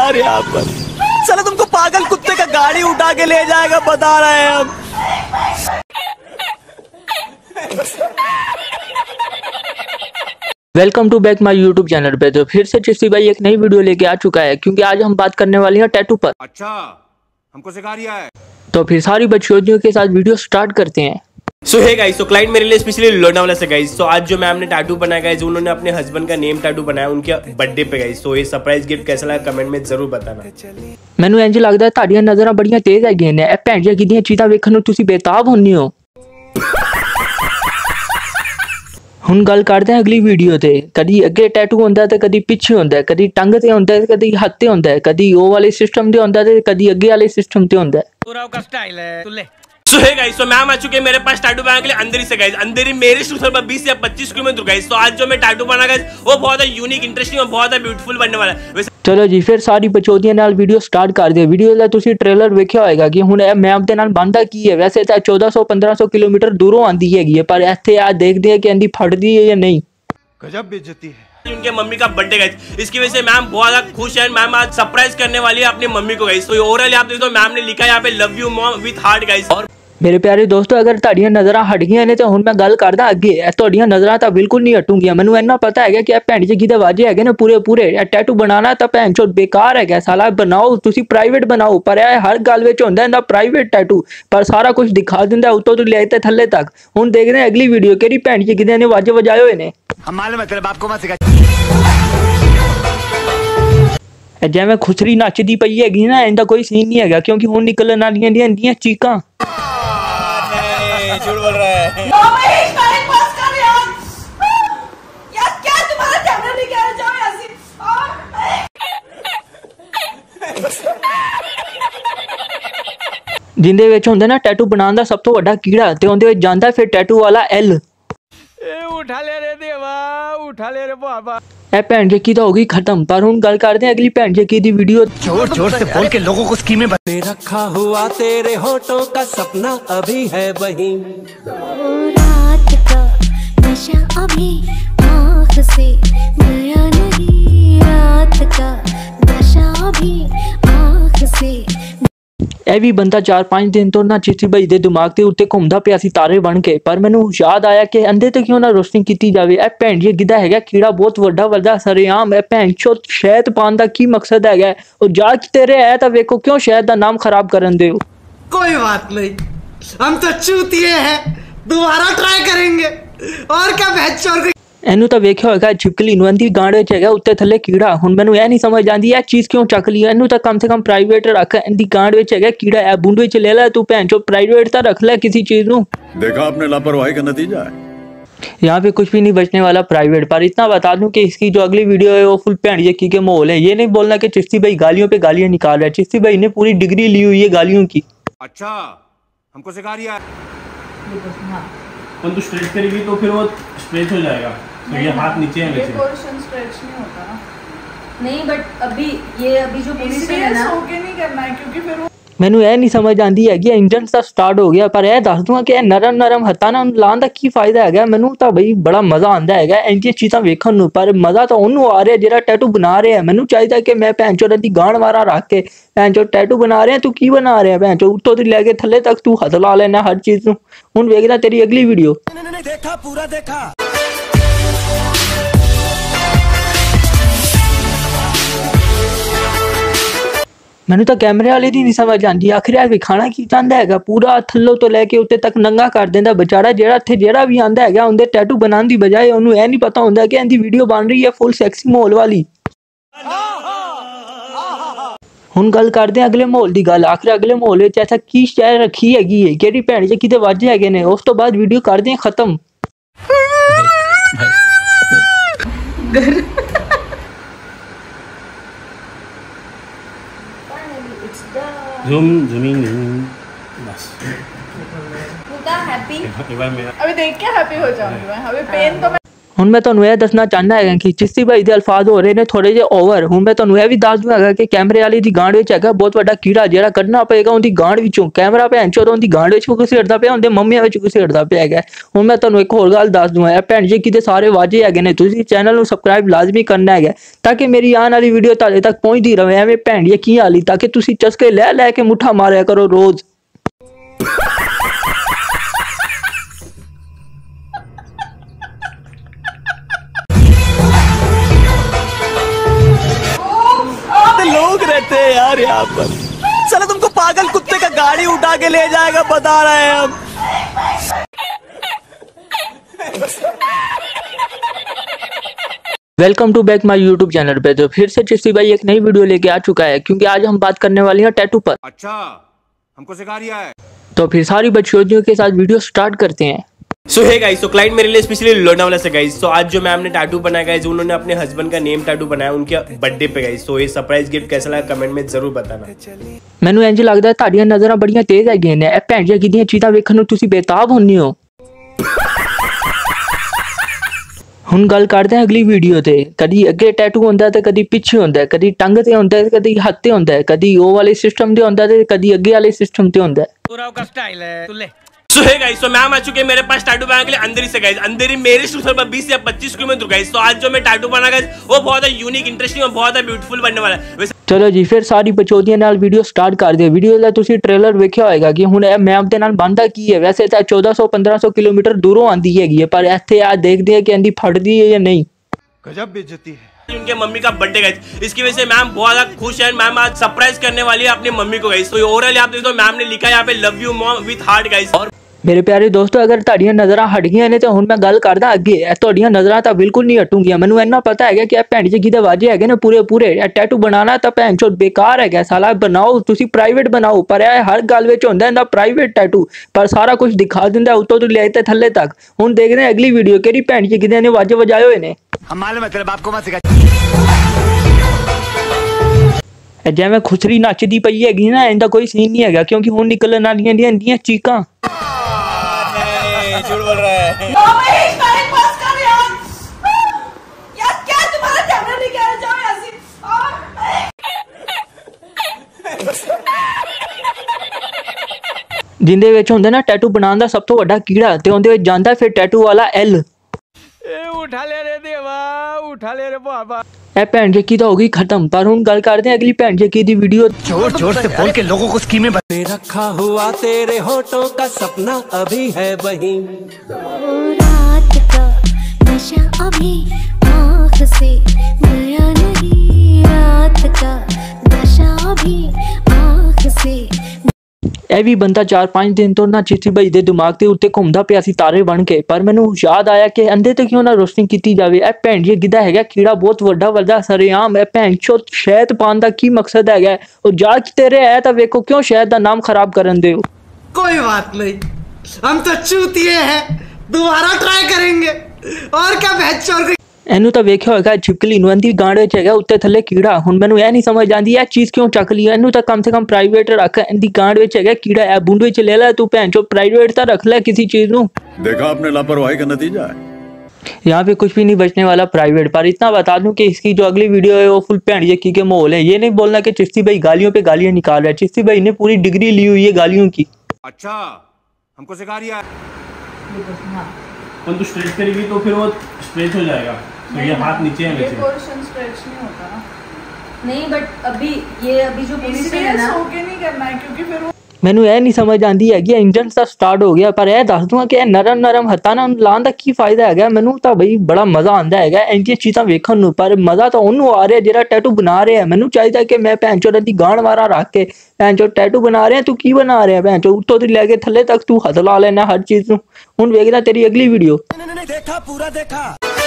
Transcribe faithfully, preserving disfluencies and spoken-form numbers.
यार यहाँ पर। चलो तुमको पागल कुत्ते का गाड़ी उठा के ले जाएगा, बता रहे हैं हम। Welcome to back my YouTube channel पे। तो फिर से चिश्ती भाई एक नई वीडियो लेके आ चुका है, क्योंकि आज हम बात करने वाले हैं टैटू पर। अच्छा, हमको सिखा रिया है। तो फिर सारी बच्चियों के साथ वीडियो स्टार्ट करते हैं। सो हे गाइस, तो क्लाइंट मेरे लिए स्पेशली लोनावाला से गाइस। तो आज जो मैम ने टैटू बनाया गाइस, उन्होंने अपने हस्बैंड का नेम टैटू बनाया उनके बर्थडे पे गाइस। तो ये सरप्राइज गिफ्ट कैसा लगा कमेंट में जरूर बताना। मैनू इंज लगदा है ਤੁਹਾਡੀਆਂ ਨਜ਼ਰਾਂ ਬੜੀਆਂ ਤੇਜ਼ ਹੈਗੀਆਂ ਨੇ। ਇਹ ਭੈਣ ਜੀ ਕਿਦੀਆਂ ਚੀਜ਼ਾਂ ਵੇਖਣ ਨੂੰ ਤੁਸੀਂ ਬੇਤਾਬ ਹੁੰਨੇ ਹੋ। ਹੁਣ ਗੱਲ ਕਰਦੇ ਹਾਂ ਅਗਲੀ ਵੀਡੀਓ ਤੇ। ਕਦੀ ਅੱਗੇ ਟੈਟੂ ਹੁੰਦਾ ਤੇ ਕਦੀ ਪਿੱਛੇ ਹੁੰਦਾ, ਕਦੀ ਟੰਗ ਤੇ ਹੁੰਦਾ ਤੇ ਕਦੀ ਹੱਥ ਤੇ ਹੁੰਦਾ, ਕਦੀ ਉਹ ਵਾਲੇ ਸਿਸਟਮ ਤੇ ਹੁੰਦਾ ਤੇ कदी ਅੱਗੇ वाले सिस्टम ਤੇ ਹੁੰਦਾ। पूरा का स्टाइल है तुले। सो हे गाइस, तो मैम आ चुके हैं मेरे पास टैटू बनाने के लिए अंदर ही से गाइस। अंदर ही मेरे स्टूडियो पर बीस या पच्चीस किलोमीटर गाइस। तो आज जो मैं टैटू बना गाइस वो बहुत ही यूनिक, इंटरेस्टिंग और बहुत ही ब्यूटीफुल बनने वाला है। चलो जी, फिर सारी बचौतियां नाल वीडियो स्टार्ट कर दिया। वीडियो ਦਾ ਤੁਸੀਂ ट्रेलर ਵੇਖਿਆ ਹੋਏਗਾ ਕਿ ਹੁਣ ਇਹ ਮੈਪ ਦੇ ਨਾਲ ਬੰਦਾ ਕੀ ਹੈ। ਵੈਸੇ ਤਾਂ चौदह सौ पंद्रह सौ किलोमीटर दूरों आंदी हैगी है, पर ਇੱਥੇ ਆ देखते हैं कि आंदी फटदी है या नहीं। गजब बेइज्जती है। उनके मम्मी का बर्थडे गाइस, इसकी वजह से मैम बहुत ज्यादा खुश है। मैम आज सरप्राइज करने वाली है अपनी मम्मी को गाइस। तो ओवरऑल आप देखो मैम ने लिखा है यहाँ पे love you mom with heart guys. और मेरे प्यारे दोस्तों, अगर ਤੁਹਾਡੀਆਂ ਨਜ਼ਰਾਂ ਹਟ ਗਈਆਂ ਨੇ ਤਾਂ ਹੁਣ ਮੈਂ ਗੱਲ ਕਰਦਾ ਅੱਗੇ। ਇਹ ਤੁਹਾਡੀਆਂ ਨਜ਼ਰਾਂ ਤਾਂ ਬਿਲਕੁਲ ਨਹੀਂ ਹਟੂਗੀਆਂ। ਮੈਨੂੰ ਇੰਨਾ ਪਤਾ ਹੈਗਾ ਕਿ ਇਹ ਭੈਣ ਜੀ ਕਿਤੇ ਵਾਜੇ ਹੈਗੇ ਨੇ ਪੂਰੇ ਪੂਰੇ। ਇਹ ਟੈਟੂ ਬਣਾਉਣਾ ਤਾਂ ਭੈਣ ਚੋਦ ਬੇਕਾਰ ਹੈਗਾ ਸਾਲਾ। ਬਣਾਓ ਤੁਸੀਂ ਪ੍ਰਾਈਵੇਟ ਬਣਾਓ, ਪਰ ਇਹ ਹਰ ਗੱਲ ਵਿੱਚ ਹੁੰਦਾ ਇਹਦਾ ਪ੍ਰਾਈਵੇਟ ਟੈਟੂ, ਪਰ ਸਾਰਾ ਕੁਝ ਦਿਖਾ ਦਿੰਦਾ ਉੱਤੋਂ ਤੋਂ ਲੈ ਕੇ ਥੱਲੇ ਤੱਕ। ਹੁਣ ਦੇਖਦੇ ਹਾਂ ਅਗਲੀ ਵੀਡੀਓ ਕਿਹੜੀ ਭੈਣ ਜੀ ਕਿਤੇ ਨੇ ਵਾਜੇ ਵਜਾਏ ਹੋਏ ਨੇ। ਜਿਵੇਂ ਖੁਸਰੀ ਨੱਚਦੀ ਪਈ ਹੈਗੀ ਨਾ, ਇਹਦਾ ਕੋਈ ਸੀਨ ਨਹੀਂ ਹੈਗਾ, ਕਿਉਂਕਿ ਹੁਣ ਨਿਕਲਣ ਵਾਲੀਆਂ ਦੀਆਂ ਚੀਕਾਂ। झूठ बोल रहा है। यार क्या तुम्हारा कैमरा नहीं कह रहा, जाओ यहाँ से। जिंदे विच हुंदा ना टैटू बनाने दा सब तो वड्डा कीड़ा, ते उहदे विच जांदा फिर टैटू वाला एल। उठा ले रे देवा, उठा ले रे बाबा। ए भैन जक्की तो हो गई खत्म। पर हुण गल करते हैं अगली भैन जक्की दी वीडियो। जोर जोर से बोल के लोगों को स्कीमें बता। रखा हुआ तेरे होठों का सपना अभी है वही। रात का नशा अभी आँख से गया नहीं, रात का नशा अभी आँख से। ਇਹ ਵੀ ਬੰਦਾ चार पाँच दिन तो ना चिश्ती भाई ਦੇ ਦਿਮਾਗ ਦੇ ਉੱਤੇ ਘੁੰਮਦਾ ਪਿਆ ਸੀ ਤਾਰੇ ਬਣ ਕੇ। ਪਰ ਮੈਨੂੰ ਯਾਦ ਆਇਆ ਕਿ ਅੰਦੇ ਤੇ ਕਿਉਂ ਨਾ ਰੋਸ਼ਨੀ ਕੀਤੀ ਜਾਵੇ। ਇਹ ਭੈਣ ਜੀ ਗਿੱਧਾ ਹੈਗਾ ਕੀੜਾ ਬਹੁਤ ਵੱਡਾ ਵੱਡਾ ਸਰੇਆਮ। ਇਹ ਭੈਣ ਚੋ ਸ਼ਹਿਦ ਪਾਉਣ ਦਾ ਕੀ ਮਕਸਦ ਹੈਗਾ। ਉਹ ਜਾ ਤੇਰੇ ਹੈ ਤਾਂ ਵੇਖੋ ਕਿਉਂ ਸ਼ਹਿਦ ਦਾ ਨਾਮ ਖਰਾਬ ਕਰਨ ਦੇ ਹੋ। कोई बात नहीं, हम तो चूतिए हैं, दोबारा ट्राई करेंगे। और क्या बहचोर को ਇਹਨੂੰ ਤਾਂ ਵੇਖਿਆ ਹੋਏਗਾ ਛਿਪਕਲੀ ਨੂੰ ਅੰਦੀ ਗਾਂਡ ਵਿੱਚ ਹੈਗਾ ਉੱਤੇ ਥੱਲੇ ਕੀੜਾ। ਹੁਣ ਮੈਨੂੰ ਇਹ ਨਹੀਂ ਸਮਝ ਆਉਂਦੀ ਇਹ ਚੀਜ਼ ਕਿਉਂ ਚੱਕ ਲਈ। ਇਹਨੂੰ ਤਾਂ ਕਮ ਸੇ ਕਮ ਪ੍ਰਾਈਵੇਟ ਰੱਖ। ਇਹਦੀ ਗਾਂਡ ਵਿੱਚ ਹੈਗਾ ਕੀੜਾ, ਇਹ ਬੁੰਡ ਵਿੱਚ ਲੈ ਲੈ ਤੂੰ। ਭੈਣ ਚੋ ਪ੍ਰਾਈਵੇਟ ਤਾਂ रख ले किसी चीज ਨੂੰ। देखा आपने लापरवाही का नतीजा है। यहाँ पे कुछ भी नहीं बचने वाला प्राइवेट। पर इतना बता दूं कि इसकी जो अगली वीडियो है वो फुल भैंड जक्की के माहौल है। ये नहीं बोलना कि चिश्ती भाई गालियों पे गालियां निकाल रहा है। चिश्ती भाई ने पूरी डिग्री ली हुई है गालियों की। अच्छा, हमको सिखा रिया है। तू स्ट्रेच करेगी तो फिर वो स्ट्रेच हो जाएगा। तो ये हाथ नीचे है वैसे। पोर्शन स्ट्रेच नहीं होता ना। नहीं बट अभी ये अभी जो पोजीशन है ना, सो के नहीं करना है, क्योंकि फिर वो ਮੈਨੂੰ ਇਹ ਨਹੀਂ ਸਮਝ ਆਉਂਦੀ ਹੈਗੀ ਇੰਜਨ ਤਾਂ ਸਟਾਰਟ ਹੋ ਗਿਆ, ਪਰ ਇਹ ਦੱਸ ਦੂੰਗਾ ਕਿ ਇਹ ਨਰਮ ਨਰਮ ਹੱਥਾਂ ਨਾਲ ਲਾਉਣ ਦਾ ਕੀ ਫਾਇਦਾ ਹੈਗਾ। ਮੈਨੂੰ ਤਾਂ ਬਈ ਬੜਾ ਮਜ਼ਾ ਆਉਂਦਾ ਹੈਗਾ ਇੰਜੀਆਂ ਚੀਜ਼ਾਂ ਵੇਖਣ ਨੂੰ, ਪਰ ਮਜ਼ਾ ਤਾਂ ਉਹਨੂੰ ਆ ਰਿਹਾ ਜਿਹੜਾ ਟੈਟੂ ਬਣਾ ਰਿਹਾ। ਮੈਨੂੰ ਚਾਹੀਦਾ ਕਿ ਮੈਂ ਭੈਣ ਚੋਦ ਦੀ ਗਾਂਡ ਮਾਰਾ ਰੱਖ ਕੇ ਭੈਣ ਚੋਦ ਟੈਟੂ ਬਣਾ ਰਿਹਾ। ਤੂੰ ਕੀ ਬਣਾ ਰਿਹਾ ਭੈਣ ਚੋਦ? ਉੱਤੋਂ ਦੀ ਲੈ ਕੇ ਥੱਲੇ ਤੱਕ ਤੂੰ ਹੱਥ ਲਾ ਲੈਣਾ ਹਰ ਚੀਜ਼ ਨੂੰ। ਹੁਣ ਵੇਖਦਾ ਤੇਰੀ ਅਗਲੀ ਵੀਡੀਓ। देखा पूरा देखा। ਮੈਨੂੰ ਤਾਂ ਕੈਮਰੇ ਵਾਲੇ ਦੀ ਨਹੀਂ ਸਮਝ ਆਉਂਦੀ ਆਖਿਰ ਇਹ ਵਿਖਾਣਾ ਕੀ ਚਾਹੁੰਦਾ ਹੈਗਾ। ਪੂਰਾ ਥੱਲੋਂ ਤੋਂ ਲੈ ਕੇ ਉੱਤੇ ਤੱਕ ਨੰਗਾ ਕਰ ਦਿੰਦਾ ਵਿਚਾਰਾ। ਜਿਹੜਾ ਇੱਥੇ ਜਿਹੜਾ ਵੀ ਆਂਦਾ ਹੈਗਾ ਉਹਦੇ ਟੈਟੂ ਬਣਾਉਣ ਦੀ ਬਜਾਏ ਉਹਨੂੰ ਇਹ ਨਹੀਂ ਪਤਾ ਹੁੰਦਾ ਕਿ ਇਹਦੀ ਵੀਡੀਓ ਬਣ ਰਹੀ ਹੈ ਫੁੱਲ ਸੈਕਸੀ ਮਾਹੌਲ ਵਾਲੀ। ਹੁਣ ਗੱਲ ਕਰਦੇ ਹਾਂ ਅਗਲੇ ਮਾਹੌਲ ਦੀ ਗੱਲ। ਆਖਿਰ ਅਗਲੇ ਮਾਹੌਲ ਵਿੱਚ ਐਸਾ ਕੀ ਸ਼ੈ ਰੱਖੀ ਹੈਗੀ ਹੈ, ਕਿਹੜੀ ਭੈਣ ਜੀ ਕਿਤੇ ਵਾਜੇ ਹੈਗੇ ਨੇ। ਉਸ ਤੋਂ ਬਾਅਦ ਵੀਡੀਓ ਕਰਦੇ ਹਾਂ ਖਤਮ। जूम जमीन बस। हैप्पी एक बार मेरा अभी देख के हैप्पी हो जाऊंगी मैं। अभी पेन तो मैं ਹੁਣ ਮੈਂ ਤੁਹਾਨੂੰ ਇਹ ਦੱਸਣਾ ਚਾਹੁੰਦਾ ਹੈਗਾ ਕਿ ਚਿਸ਼ਤੀ ਭਾਈ ਦੇ ਅਲਫਾਜ਼ ਹੋ ਰਹੇ ਨੇ ਥੋੜੇ ਜਿਹੇ ਓਵਰ। ਹੁਣ ਮੈਂ ਤੁਹਾਨੂੰ ਇਹ ਵੀ ਦੱਸ ਦੂੰਗਾ ਹੈਗਾ ਕਿ ਕੈਮਰੇ ਵਾਲੀ ਦੀ ਗਾਂਡ ਵਿੱਚ ਹੈਗਾ ਬਹੁਤ ਵੱਡਾ ਕੀੜਾ ਜਿਹੜਾ ਕੱਢਣਾ ਪਏਗਾ ਉਹਦੀ ਗਾਂਡ ਵਿੱਚੋਂ। ਕੈਮਰਾ ਭੈਣ ਚੋਦ ਉਹਦੀ ਗਾਂਡ ਵਿੱਚ ਘੁਸੇੜਦਾ ਪਿਆ, ਉਹਦੇ ਮੰਮੀਆਂ ਵਿੱਚ ਘੁਸੇੜਦਾ ਪਿਆ ਹੈਗਾ। ਹੁਣ ਮੈਂ ਤੁਹਾਨੂੰ ਇੱਕ ਹੋਰ ਗੱਲ ਦੱਸ ਦੂੰਗਾ, ਇਹ ਭੈਣ ਜੀ ਕਿਤੇ ਸਾਰੇ ਵਾਜੇ ਹੈਗੇ ਨੇ, ਤੁਸੀਂ ਚੈਨਲ ਨੂੰ ਸਬਸਕ੍ਰਾਈਬ ਲਾਜ਼ਮੀ ਕਰਨਾ ਹੈਗਾ ਤਾਂ ਕਿ ਮੇਰੀ ਆਉਣ ਵਾਲੀ ਵੀਡੀਓ ਤੁਹਾਡੇ ਤੱਕ ਪਹੁੰਚਦੀ ਰਹੇ। ਐਵੇਂ ਭੈਣ ਜੀ ਕੀ ਹਾਲੀ ਤਾਂ ਕਿ ਤੁਸੀਂ ਚਸਕੇ ਲੈ ਲੈ ਕੇ ਮੁੱਠਾ ਮਾਰਿਆ ਕਰੋ ਰੋਜ਼। लोग रहते हैं यार यहाँ पर, चलो तुमको पागल कुत्ते का गाड़ी उठा के ले जाएगा, बता रहे हैं हम। Welcome to back my YouTube channel पे। तो फिर से चिश्ती भाई एक नई वीडियो लेके आ चुका है क्योंकि आज हम बात करने वाली हैं टैटू पर। अच्छा, हमको सिखा रिया है। तो फिर सारी बदशोदियों के साथ वीडियो स्टार्ट करते हैं। सो है गाइस, तो क्लाइंट मेरे लिए स्पेशली लोनावाला से गाइस। तो आज जो मैम ने टैटू बनाया गाइस, उन्होंने अपने हस्बैंड का नेम टैटू बनाया उनके बर्थडे पे गाइस। तो ये सरप्राइज गिफ्ट कैसा लगा कमेंट में जरूर बताना। ਮੈਨੂੰ ਇੰਜ ਲੱਗਦਾ ਤੁਹਾਡੀਆਂ ਨਜ਼ਰਾਂ ਬੜੀਆਂ ਤੇਜ਼ ਹੈਗੀਆਂ ਨੇ, ਇਹ ਭੈਣ ਜੀ ਕਿਦੀਆਂ ਚੀਜ਼ਾਂ ਵੇਖਣ ਨੂੰ ਤੁਸੀਂ ਬੇਤਾਬ ਹੁੰਨੇ ਹੋ। ਹੁਣ ਗੱਲ ਕਰਦੇ ਹਾਂ ਅਗਲੀ ਵੀਡੀਓ ਤੇ। ਕਦੀ ਅੱਗੇ ਟੈਟੂ ਹੁੰਦਾ ਤੇ ਕਦੀ ਪਿੱਛੇ ਹੁੰਦਾ, ਕਦੀ ਟੰਗ ਤੇ ਹੁੰਦਾ ਤੇ ਕਦੀ ਹੱਥ ਤੇ ਹੁੰਦਾ, ਕਦੀ ਉਹ ਵਾਲੇ ਸਿਸਟਮ ਤੇ ਹੁੰਦਾ ਤੇ ਕਦੀ ਅੱਗੇ ਵਾਲੇ सिस्टम ਤੇ ਹੁੰਦਾ। पूरा का स्टाइल है तुल्ले। सो है गाइस, तो मैम आ चुके हैं मेरे पास टैटू बनाने के लिए अंदर ही से गाइस। अंदर ही मेरे शूटर पर बीस या पच्चीस किलोमीटर गाइस। तो आज जो मैं टैटू बना गाइस वो बहुत है यूनिक, इंटरेस्टिंग और बहुत है ब्यूटीफुल बनने वाला है। ਚਲੋ ਜੀ ਫਿਰ ਸਾਰੀ ਬਚੋਦੀਆਂ ਨਾਲ ਵੀਡੀਓ ਸਟਾਰਟ ਕਰਦੇ ਹਾਂ। ਵੀਡੀਓ ਦਾ ਤੁਸੀਂ ਟ੍ਰੇਲਰ ਵੇਖਿਆ ਹੋਏਗਾ ਕਿ ਹੁਣ ਇਹ ਮੈਪ ਦੇ ਨਾਲ ਬਣਦਾ ਕੀ ਹੈ। ਵੈਸੇ ਤਾਂ चौदह सौ पंद्रह सौ किलोमीटर दूरों आंदी हैगी है, पर ਇੱਥੇ ਆ देखते हैं कि आंदी फटदी है या नहीं। गजब बेइज्जती है। उनके मम्मी का बर्थडे गाइस, इसकी वजह से मैम बहुत ज्यादा खुश है। मैम आज सरप्राइज करने वाली है अपनी मम्मी को गाइस। तो ओवरऑल आप देखो तो मैम ने लिखा है यहाँ पे love you mom with heart guys. और ਮੇਰੇ ਪਿਆਰੇ ਦੋਸਤੋ, ਅਗਰ ਤੁਹਾਡੀਆਂ ਨਜ਼ਰਾਂ ਹਟ ਗਈਆਂ ਨੇ ਤੇ ਹੁਣ ਮੈਂ ਗੱਲ ਕਰਦਾ ਅੱਗੇ। ਇਹ ਤੁਹਾਡੀਆਂ ਨਜ਼ਰਾਂ ਤਾਂ ਬਿਲਕੁਲ ਨਹੀਂ ਹਟੂਗੀਆਂ। ਮੈਨੂੰ ਇੰਨਾ ਪਤਾ ਹੈਗਾ ਕਿ ਇਹ ਭੈਣ ਜੀ ਕਿਹਦੇ ਵਾਜੇ ਹੈਗੇ ਨੇ ਪੂਰੇ ਪੂਰੇ। ਇਹ ਟੈਟੂ ਬਣਾਉਣਾ ਤਾਂ ਭੈਣ ਚੋਦ ਬੇਕਾਰ ਹੈਗਾ ਸਾਲਾ। ਬਣਾਓ ਤੁਸੀਂ ਪ੍ਰਾਈਵੇਟ ਬਣਾਓ, ਪਰ ਇਹ ਹਰ ਗੱਲ ਵਿੱਚ ਹੁੰਦਾ ਇਹਦਾ ਪ੍ਰਾਈਵੇਟ ਟੈਟੂ, ਪਰ ਸਾਰਾ ਕੁਝ ਦਿਖਾ ਦਿੰਦਾ ਉੱਤੋਂ ਤੋਂ ਲੈ ਤੇ ਥੱਲੇ ਤੱਕ। ਹੁਣ ਦੇਖਦੇ ਹਾਂ ਅਗਲੀ ਵੀਡੀਓ ਕਿਹੜੀ ਭੈਣ ਜੀ ਕਿਹਦੇ ਨੇ ਵਾਜੇ ਵਜਾਏ ਹੋਏ ਨੇ। ਜਿਵੇਂ ਖੁਸਰੀ ਨੱਚਦੀ ਪਈ ਹੈਗੀ ਨਾ, ਇਹਦਾ ਕੋਈ ਸੀਨ ਨਹੀਂ ਹੈਗਾ ਕਿਉਂਕਿ ਹੁਣ ਨਿਕਲਣ ਵਾਲੀਆਂ ਦੀਆਂ ਚੀਕਾਂ। झूठ बोल रहा है। महेश टाइम पास कर यार। यार क्या तुम्हारा कैमरा नहीं कह रहा, जाओ यहाँ से। जिंदे विच हुंदा ना टैटू बनाने दा सब तो वड्डा कीड़ा ते उहदे विच जांदा फिर टैटू वाला एल। ए उठा ले रे देवा, उठा ले रे बाबा। ए भैन जी की तो हो गई खत्म। पर हुण गल करदे अगली भैन जी की दी वीडियो। जोर जोर से बोल के लोगों को स्कीमें रखा हुआ तेरे होठों का सपना अभी है वही। रात का नशा अभी आँख से गया नहीं, रात का नशा अभी आँख से। ਇਹ ਵੀ ਬੰਦਾ ਚਾਰ ਪੰਜ ਦਿਨ ਤੋਂ ਨਾ ਚਿਸ਼ਤੀ ਭਾਈ ਦੇ ਦਿਮਾਗ ਦੇ ਉੱਤੇ ਘੁੰਮਦਾ ਪਿਆ ਸੀ ਤਾਰੇ ਬਣ ਕੇ। ਪਰ ਮੈਨੂੰ ਯਾਦ ਆਇਆ ਕਿ ਅੰਦੇ ਤੇ ਕਿਉਂ ਨਾ ਰੋਸਟਿੰਗ ਕੀਤੀ ਜਾਵੇ। ਇਹ ਭੈਣ ਜੀ ਗਿੱਧਾ ਹੈਗਾ ਕੀੜਾ ਬਹੁਤ ਵੱਡਾ ਵੱਡਾ ਸਰੇਆਮ। ਇਹ ਭੈਣ ਚੋਦ ਸ਼ਹਿਦ ਪਾਉਣ ਦਾ ਕੀ ਮਕਸਦ ਹੈਗਾ? ਉਹ ਜਾ ਕਿਤੇ ਰਿਹਾ ਹੈ ਤਾਂ ਵੇਖੋ ਕਿਉਂ ਸ਼ਹਿਦ ਦਾ ਨਾਮ ਖਰਾਬ ਕਰਨ ਦੇ ਹੋ। कोई बात नहीं, हम तो चूतिए हैं, दोबारा ट्राई करेंगे। और क्या बहस। ਇਹਨੂੰ ਤਾਂ ਵੇਖਿਆ ਹੋਏਗਾ ਛਿਪਕਲੀ ਨੂੰ, ਇਹਦੀ ਗਾਂਡ ਵਿੱਚ ਹੈਗਾ ਉੱਤੇ ਥੱਲੇ ਕੀੜਾ। ਹੁਣ ਮੈਨੂੰ ਇਹ ਨਹੀਂ ਸਮਝ ਆਉਂਦੀ ਇਹ ਚੀਜ਼ ਕਿਉਂ ਚੱਕ ਲਈ। ਇਹਨੂੰ ਤਾਂ ਕਮ ਸੇ ਕਮ ਪ੍ਰਾਈਵੇਟ ਰੱਖ। ਇਹਦੀ ਗਾਂਡ ਵਿੱਚ ਹੈਗਾ ਕੀੜਾ, ਇਹ ਬੁੰਡ ਵਿੱਚ ਲੈ ਲੈ ਤੂੰ। ਭੈਣ ਚੋ प्राइवेट ਤਾਂ रख ले किसी चीज ਨੂੰ। देखा आपने लापरवाही का नतीजा है। यहाँ पे कुछ भी नहीं बचने वाला प्राइवेट। पर इतना बता दूं कि इसकी जो अगली वीडियो है वो फुल भैंड यकी के माहौल है। ये नहीं बोलना कि चिश्ती भाई गालियों पे गालियां निकाल रहा है। चिश्ती भाई ने पूरी डिग्री ली हुई है गालियों की। अच्छा, हमको सिखा रिया है। तू स्ट्रेच करेगी तो फिर वो स्ट्रेच हो जाएगा। तो ये हाथ नीचे है, ये पोर्शन स्ट्रेच नहीं होता ना। नहीं बट अभी ये अभी जो पोजीशन है ना होके नहीं करना है क्योंकि फिर वो ਮੈਨੂੰ ਇਹ ਨਹੀਂ ਸਮਝ ਆਉਂਦੀ ਹੈਗੀ ਇੰਜਨ ਤਾਂ ਸਟਾਰਟ ਹੋ ਗਿਆ, ਪਰ ਇਹ ਦੱਸ ਦੂੰਗਾ ਕਿ ਇਹ ਨਰਮ ਨਰਮ ਹੱਥਾਂ ਨਾਲ ਲਾਉਣ ਦਾ ਕੀ ਫਾਇਦਾ ਹੈਗਾ। ਮੈਨੂੰ ਤਾਂ ਬਈ ਬੜਾ ਮਜ਼ਾ ਆਉਂਦਾ ਹੈਗਾ ਇੰਜੀਆਂ ਚੀਜ਼ਾਂ ਵੇਖਣ ਨੂੰ, ਪਰ ਮਜ਼ਾ ਤਾਂ ਉਹਨੂੰ ਆ ਰਿਹਾ ਜਿਹੜਾ ਟੈਟੂ ਬਣਾ ਰਿਹਾ। ਮੈਨੂੰ ਚਾਹੀਦਾ ਕਿ ਮੈਂ ਭੈਣ ਚੋਦ ਦੀ ਗਾਣ ਵਾਰਾ ਰੱਖ ਕੇ ਭੈਣ ਚੋਦ ਟੈਟੂ ਬਣਾ ਰਿਹਾ। ਤੂੰ ਕੀ ਬਣਾ ਰਿਹਾ ਭੈਣ ਚੋਦ? ਉੱਤੋਂ ਤੋਂ ਲੈ ਕੇ ਥੱਲੇ ਤੱਕ ਤੂੰ ਹੱਥ ਲਾ ਲੈਣਾ ਹਰ ਚੀਜ਼ ਨੂੰ। ਹੁਣ ਵੇਖਦਾ ਤੇਰੀ ਅਗਲੀ ਵੀਡੀਓ। देखा पूरा देखा।